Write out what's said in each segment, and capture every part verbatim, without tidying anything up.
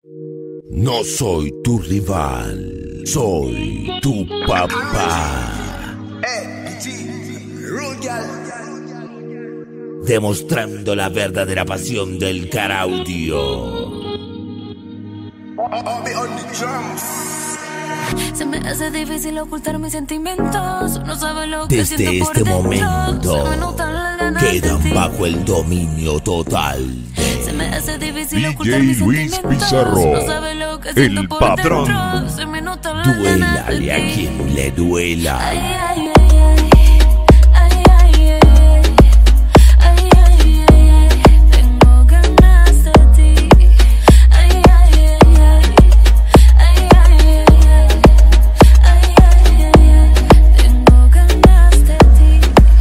No soy tu rival, soy tu papá. Demostrando la verdadera pasión del Caraudio. Se me hace difícil ocultar mis sentimientos. No sabe lo que Desde siento por este dentro. momento Se me notan las ganas quedan de ti. bajo el dominio total de Se me hace difícil D ocultar J mis Luis sentimientos. Pizarro, No sabe lo que siento el por patrón. dentro. Se me notan las ganas de Duélale a ti. quien le duela. Ay, ay, ay, ay. Ay, ay, ay, ay. Ay, ay, ay, ay. Tengo ganas de ti. Ay, ay, ay, ay. Ay, ay, ay, ay. Ay, ay, ay, ay. Tengo ganas de ti.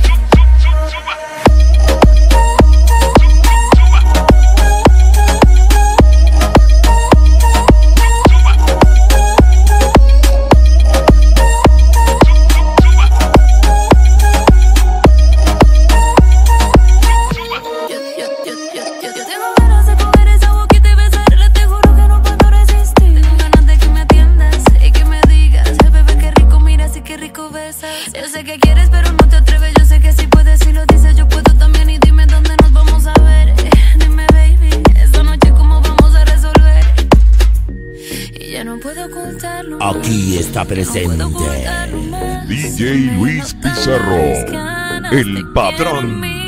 Yo, yo, yo, yo, yo, yo tengo ganas de coger esa boquita y besarla. Te juro que no puedo resistir. Tengo ganas de que me atiendas y que me digas: "Ay, bebé, qué rico miras y qué rico besas". Yo sé que quieres pero no te atreves. Yo sé que si puedes, si lo dices yo puedo también. Y dime dónde nos vamos a ver. Eh, Dime, baby, esta noche cómo vamos a resolver. Y ya no puedo ocultarlo más. Aquí está No puedo presente ocultarlo más. D J Luis Pizarro, el patrón.